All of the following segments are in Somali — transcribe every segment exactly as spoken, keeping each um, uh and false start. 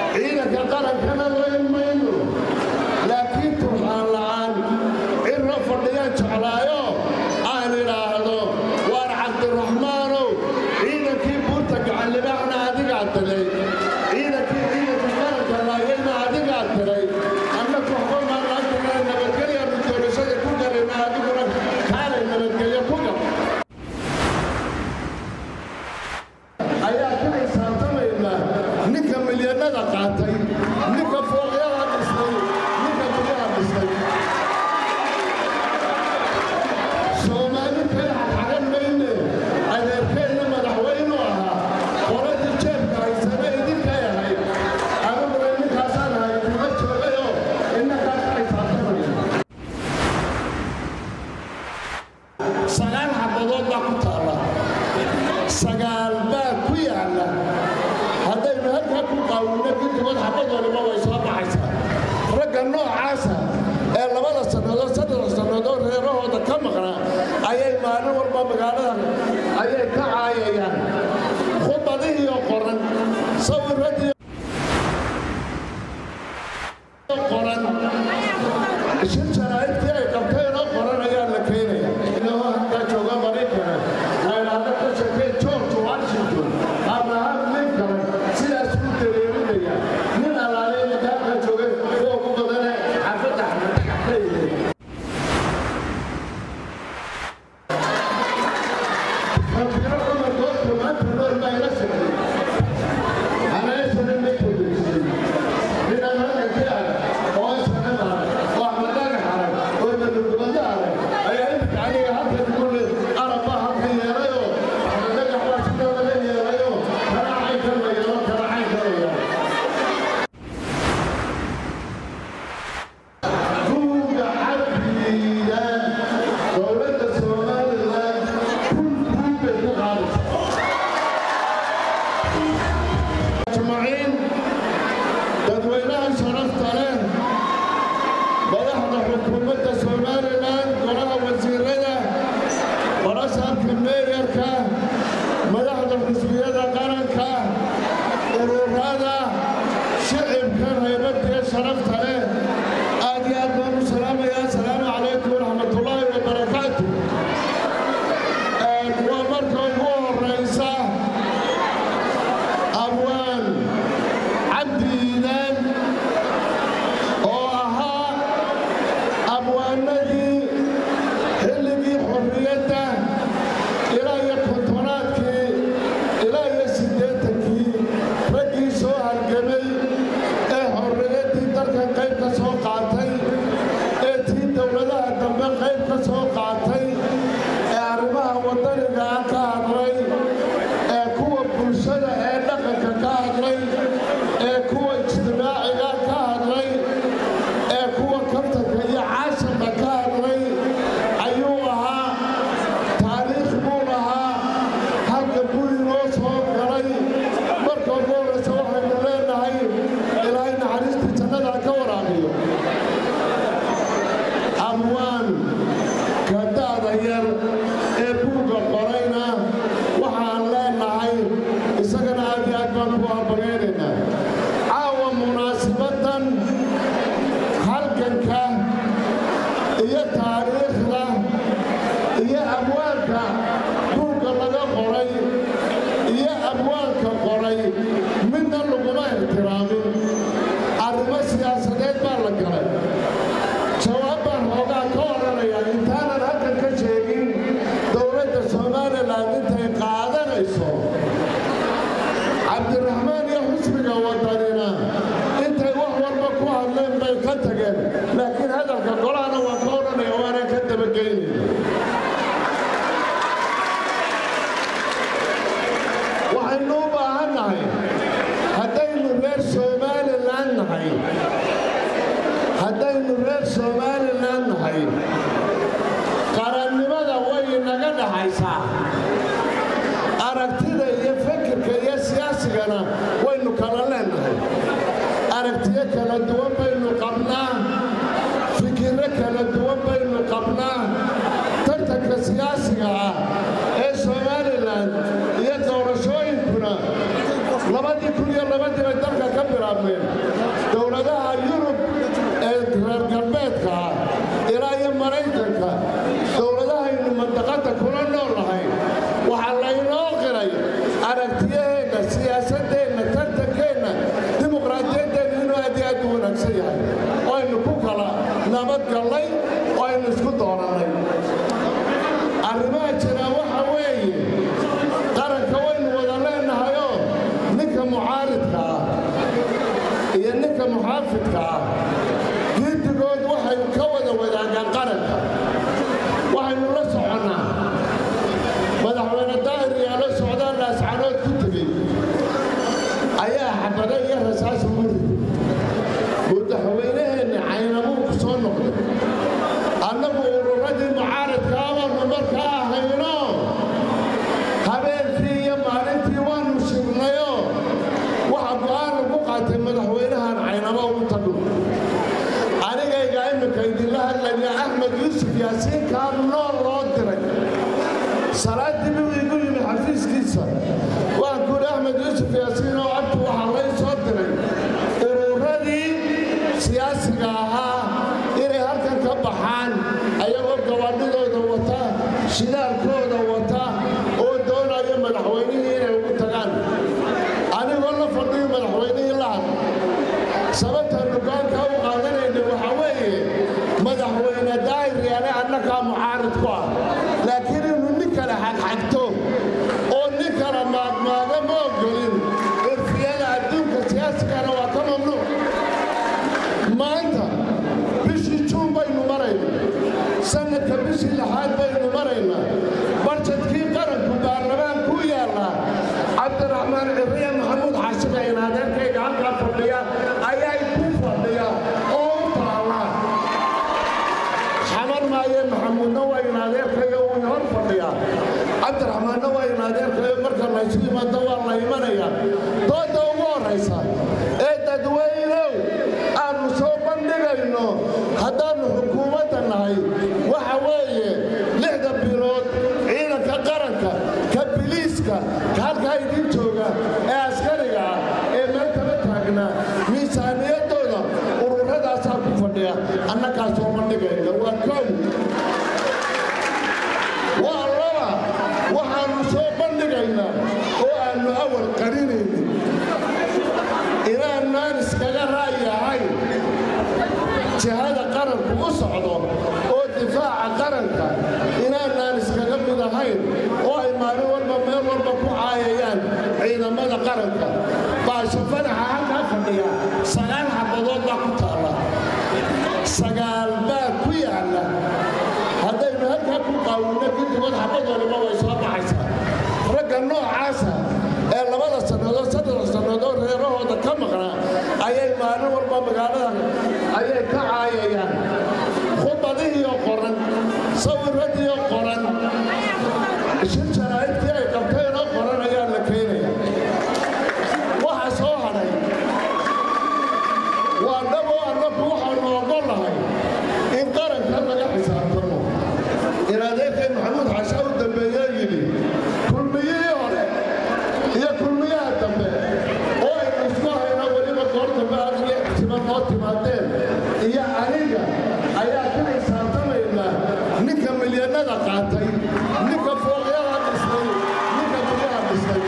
عينك قرن كما وين منه لكن ترحل العان إن رفض يجعلايو أنا راهدو وار عبد الرحمن عينك بورتك على معنا هذيك عتلي عينك عينك قرن كما يلنا هذيك عتلي أنك حكم ما رأيتنا نبتكلي الرجال شيء كوجر ما هذيك كان نبتكلي كوجر أيها كل سنتنا إلا نكمل مليون قاعتين نكمل فوق يا مسلم نكمل يا مسلم سومالي كان حرام مني أنا كان لما نحوينها ورد الجيب كاي سنة يديك يا هاي أنا بقول لك حسن هاي تمشي وياه إنك كاي سنتنا سجال حبضات بقول ترى سجال باكوي على هذا المهد قاونا كنت ما حبض ولا ما يصاب عسى رجع النوع عسى إلا ما السنة السنة السنة غيره هذا كم غنا أي ما نور ما مقالة أي كعاية يعني خد هذه يقرن صور هذه يقرن شن شرايط كذا كم يقرن أيام لكينه إنه هذا جوجا مريكنا لا لا هذا كشكل جورج واشنطن أبراهام لينكولن سيدا سوتر يريديا من على اللي كان جوجا فوق بدنه عفتح متحفي فبيركم الدكتور ما تقدر ما ينسى أنا أسمع منك من أنا كذا وأسمع أنا وأحمد الحرام وأنا الدكتور أي أنت علي هذا تقول أنا ما هذي يا ريو أنا نجح واشتغل ولا يا ريو أنا عايز ما يلا أنا عايز يلا كوجا عبيدا دولة الصومال الآن كل كوجا تقارب أجمعين تدوينها شرفت عليه بلحظة حكومة الصومال الآن قرأ وزيرنا ورسم كميركا ملحظة حزبية قرنكا ورورada شعبكا هيبتي شرفت عليه آدي أدوان السلام يا سلام عليكم ورحمة الله وبركاته ومركب هو الرئيسة أبوان عبد الإله وأها أبوان نادي حلقي حريته إلى يكونتوناتك إلى يسديتك رجي سوها الجميل إيه حريتي تركن قيب كسوق عتي إيه تي دولة دم قيب كسوق عتي إيه أربعة وطنية كهري إيه كوا بلشة إيه دقة كهري إيه كوا اجتماعي كهري إيه كوا كفتك هي عاشقة كهري أيوها تاريخ بولها حق بولي نوص هون قري مركو بولي سوحي مولين هاي إلهي نحريستي جنة كورانيو أموان كدادا ير إبوغا قرينا وحان لين هاي إساقنا هذه أكبر بوها بغيرنا عاوة مناسبة halganka iyo taariikhda iyo abwaanka buugga laga qoray iyo abwaanka qoray midna laguma ixtiraamin arrimo siyaasadeed baa la galay jawaab baan hoogaa ka odhanaya intaanan halkan ka sheegin dowladda somalilan intay qaadanayso cabdiraxmaan iyo xusbiga wadanina intay wax walba ku hadleen bay ka tageen laakiin hadalka golahana waa ka odhanaya waana ka dabageynin waxaynu u baahan nahay haddaynu reer somalilan nahay haddaynu reer somalilan nahay qarannimada way naga dhaxaysaa aragtida iyo fikirka iyo siyaasigana waynu kala leenahay aragtiyo kala duwan baynu qabnaa fikirro kala duwan baynu qabnaa tartanka siyaasiga ah ee somalilan iyo doorashooyinkuna labadii kun iyo labadii bay dalka ka bilaabeen bilaabmeen dowladaha Yurub ee reer galbeedka ilaa iyo Maraykanka dowladahaynu mandaqada kula noolahay waxa laynoo qiray aragtiyaheena siyaasadeenna tartankeena dimuqraadiyadeena inuu aad iyo aad u wanaagsan yahay oo aynu ku kala nabad gallay oo aynu isku dooranay arrimaha jira waxa weeye qaranka waynu wada leenahayoo ninka mucaaridka ah iyo ninka muxaafidka ah gidigood waxay ka wada wadaagaan qaranka waxaynu la soconnaa madaxweyne daahir yaalo socdaal laascanood ku tegey ayaa xabado iyo rasaas ugu riday madaxweyneheenni caynabuu ku soo noqday annagu ururadii mucaaridka abaanu markaa ahayno habeenkii iyo maalintii waanu shirnayoo waxa go'aan lagu qaatay madaxweynahan caynabo ugu tago anigayga iminka idinla hadlaya axmed yuusuf yaasiin kaan nool loo diray salaadii buu igu yimi xafiiskiisa waan kuuhi axmed yuusuf yaasiin oo abtu waxaa lay soo diray ururadii siyaasiga ahaa inay halkan ka baxaan ayagoo gawaadhidooda wata shidaalkooda wata oo doonaya madaxweynihii inay ugu tagaan anigoo la fadhiyo madaxweynihii la had sababtaan dukaanka u qaadanayna waxaa weeye madaxweyne daahir yaale annagaa mucaarid ku ah laakiin inuu nin kale xagxagto oo nin kale maagmaaga ma ogolin curfiyada adduunka siyaasigana waa ka mamnuuc maanta bishii juun baynu maraynaa sanadka bishii lixaad baynu maraynaa barjadkii qaranku baarlamaan ku yaallaa cabdiraxmaan cirriye maxamuud xaashiga in adeerkayga halkaa fadhiya ayaa ku fadhiya oo u taalla xamar maaye maxamuudna waa in adeerkayga uu hor fadhiyaa cabdiraxmaanna waa in adeerkayo marka laysu yimaado waa la imanayaa dooda ugu horraysa ee dadweynow aanu soo bandhigayno haddaannu xukuumadda nahay waxa weeye lixda bilood ciidanka qaranka ka biliiska ka halkaa idin jooga ee askariga ah ee meel kala taagnaa miisaaniyaddooda ururadaasaa ku fadhiya annagaa soo bandhigayna waa kow waa laba waxaannu soo bandhigaynaa oo aannu awal qarinaynin inaannaan iskaga ra'yahay jihada qaranku u socdo oo difaaca qaranka inaannaan iskaga mid ahayn oo ay maalin walba meel walba ku caayayaan ciidamada qaranka baasho fanaxa halkaa fadhiya sagaal xabadood baa ku taalla sagaal baa ku yaalla haddaynu halkaa ku qaawinno gidigood xabadoodaba way soo baxaysaa ragga noocaasa ee labada sannadood saddex sannadood reerahooda ka maqnaa ayay maalin walba magaalada ayay ka caayayaan khudbadihiioo qoran sawirradiioo qoran shir jaraa'idkii ay qabteenoo qoran ayaa la keenaya waxa soo hadhay waa dhaboo annagu waxaanu ogollahay in qaranka laga xisaabtamo in adeerkay maxamuud xasha u dambeeyee yidhi kulmiyihii hore iyo kulmiyaha dambe oo aynu isku hayno weliba goor dambe adiga ixtima noo timaadeen iyo aniga ayaa ka xisaabtamaynaa ninka milyanada qaatay ninka fooqyada dhisnay ninka guryaha dhisnay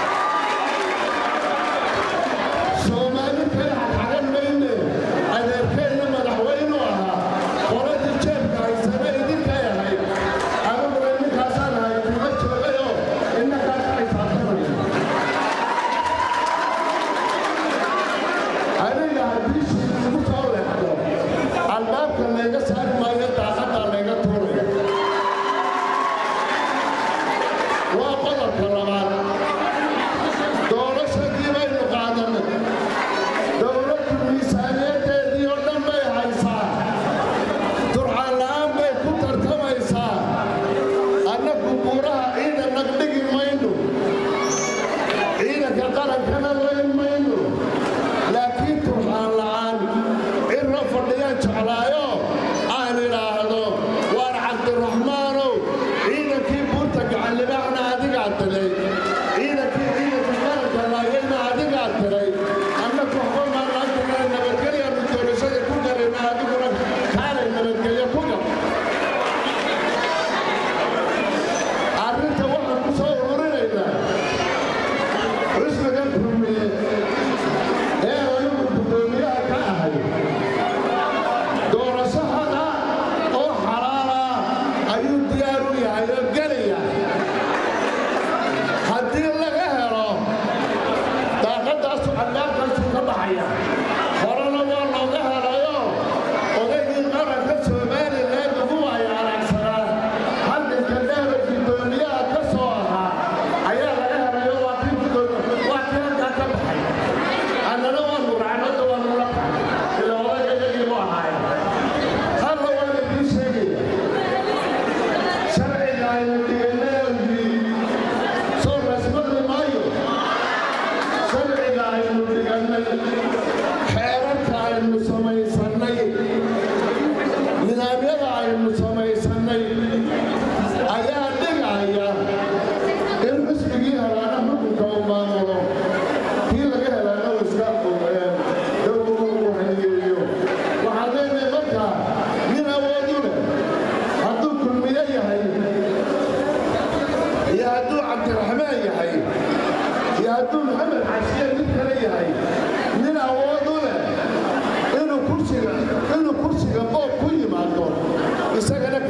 soomaali kale xagxagan mayne adeerkeenna madaxweynu ahaa qoladii jeebka haysana idinkay ahayd aniguna ninkaasaan ahay kuma joogayoo innakaa ka xisaabtamaya aniga haddii shii igu soo leexdo albaabka layga saari maayo daaqaddaa layga tuuraya waa qodobka labaad doorashadii baynu qaadanay dowladdu miisaaniyaddeedii oo dhan bay haysaa durcaan la'aan bay ku tartamaysaa annagu buuraha ciidan nagdhigi mayno ciidanka qarankana layn mayno laakiin durcaan la'aan cirra fadhiyaan jeclaayo aan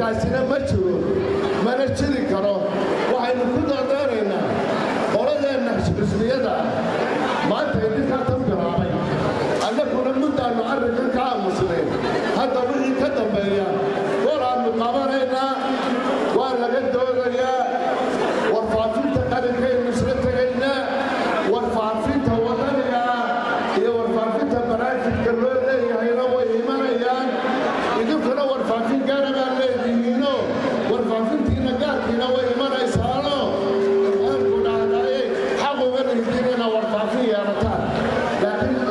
xisbigaasina ma jiro mana jiri karo waxaynu ku dardaareynaa qoladeenna xisbiyada maanta idinkaa tan bilaabay annaguna muddaannu arrinkan ka aamusnayn hadda wixii ka dambeeya waraannu qabanaynaa waa laga doodayaa warfaafinta qarinkaynu isla tegaynaa warfaafinta wadaniga iyo warfaafinta baraajidka loo leeyahayna way imanayaan idinkuna warfaafin gaara baa leedihiino warfaafintiina gaarkiina way imanaysaano aanku dhahdaye xaq uga leediin inaa warfaafin yeelataan laakiin